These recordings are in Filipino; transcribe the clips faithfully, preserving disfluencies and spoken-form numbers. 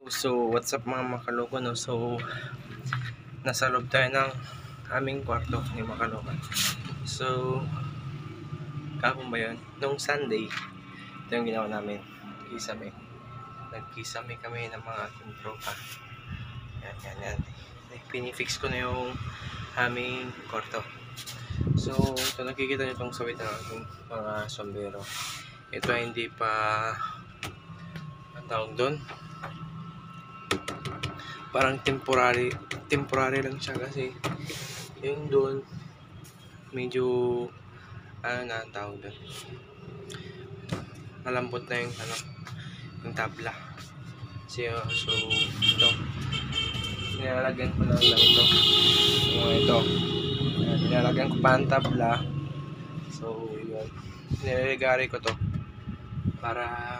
So, what's up mga makaluka, no? So, nasa loob tayo ng aming kwarto ni makaluka. So, kahapon ba yun? Nung Sunday, ito yung ginawa namin. Kisame. Nagkisame kami ng mga ating tropa. Yan, yan, yan. Pinifix ko na yung aming kwarto. So, ito nakikita nyo itong sawit ng ating mga sombero. Ito ay hindi pa ang tawag doon. Parang temporary temporary lang siya kasi yung doon medyo ano na ang tawag doon, malambot na yung ano yung tabla. So, so ito nilalagyan ko na lang ito yung ito nilalagyan ko pa ang tabla. So yun, nilalagay ko to para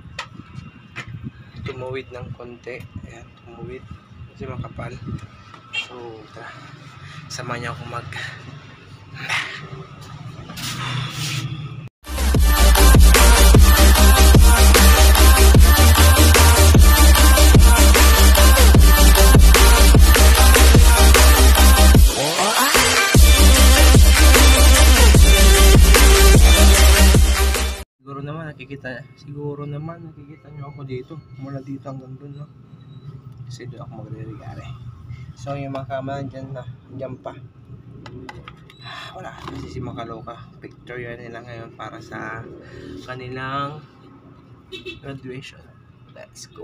tumuwid ng konti. Ayan, tumuwid kasi makapal. So tara, sama niya ako mag siguro naman nakikita siguro naman nakikita nyo ako dito, mula dito hanggang dun, no? Kasi doon ako magre-regare. So yung mga kama dyan na, dyan pa. Wala, kasi si makaluka, picture yan nila ngayon para sa kanilang graduation. Let's go.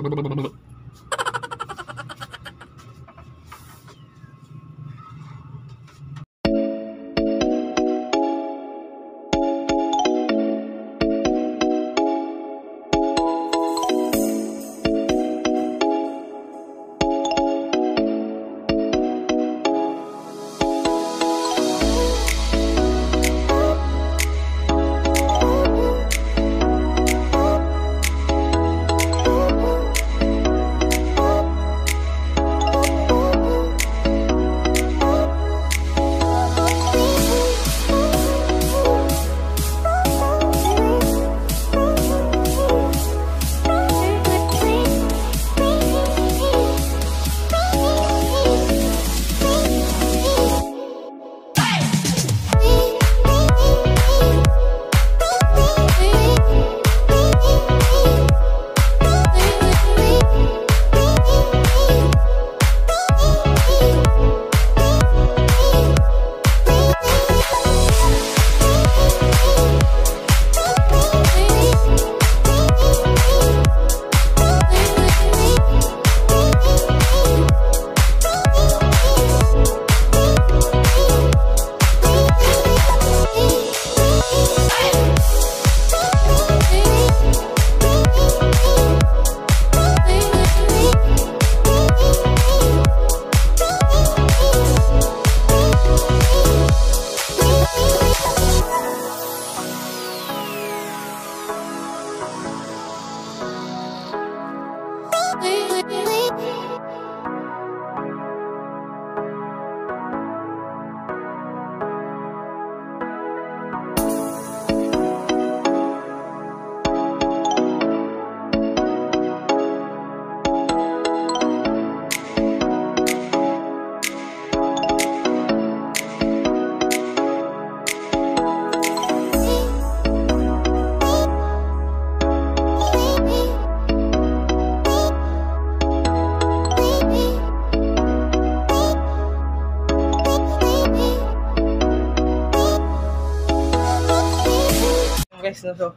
Guys, no, so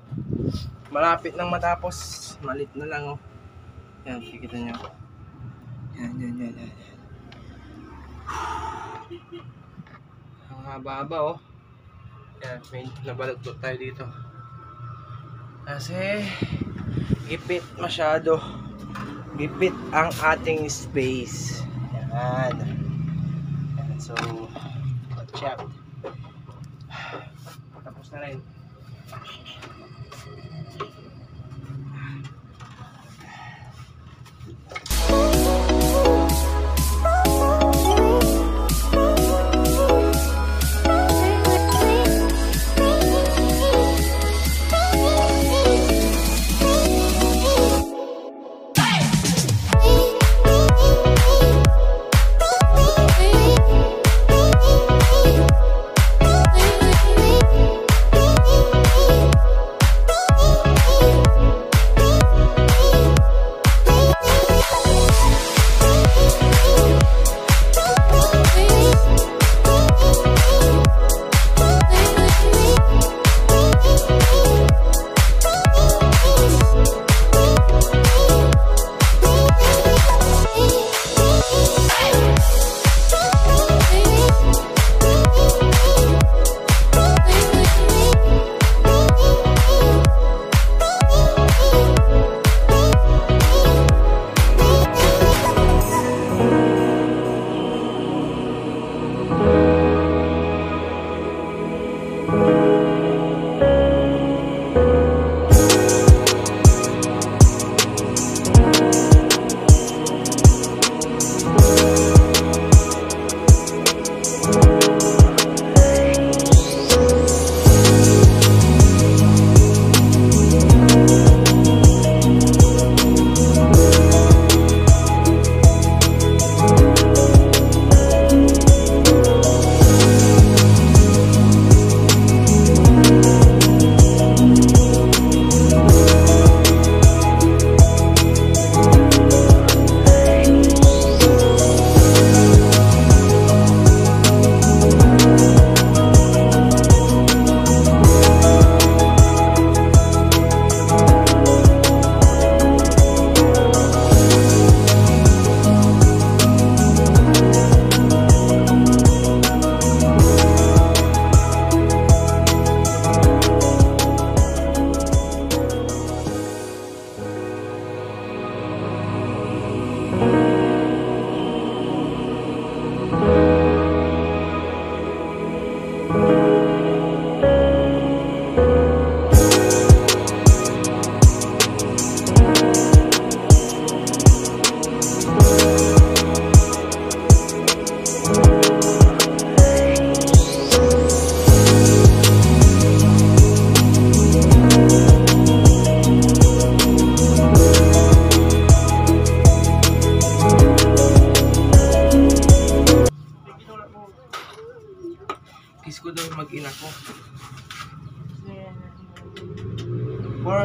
malapit nang matapos, malit na lang, oh. Yan, kikita nyo. Yan, yan, yan, yan. Ang haba-haba, oh. Yan, may nabalagtot tayo dito kasi gipit masyado, gipit ang ating space. Yan, yan. So watch out, tapos na rin.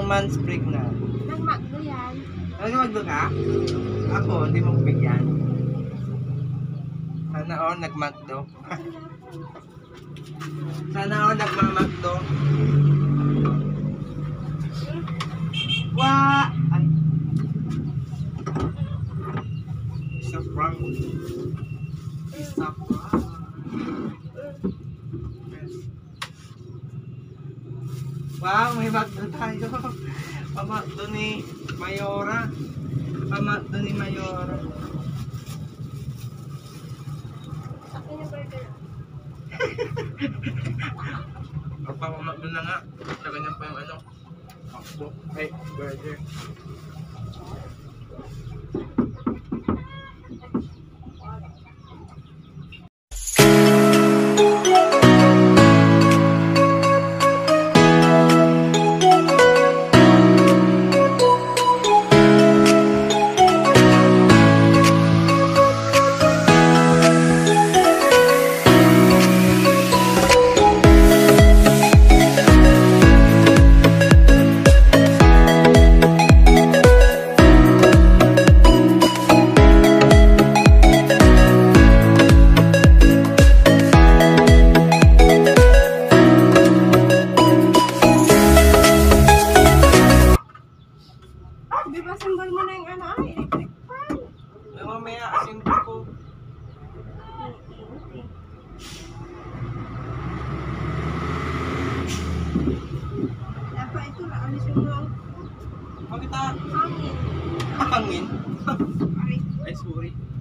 months pregnant. Nagmagdo yan. Nagmagdo ka? Ako, hindi mo bigyan. Sana all nagmagdo. Sana all nagmamagdo. Wa! Ay. Isa prank. Isa prank. Wow, may magdo tayo. Pamakdo ni Mayora. Pamakdo ni Mayora. Akin yung burger. Papamakdo na nga. Sa ganyan pa yung ano. Makdo. Ay, burger. Di ba sambal mo na yung ano ay electric fan? Ay, mamaya asin ko. Dapat ito na alis yung mga Bakit ah? hangin. Hangin? Aray. Ay, sorry.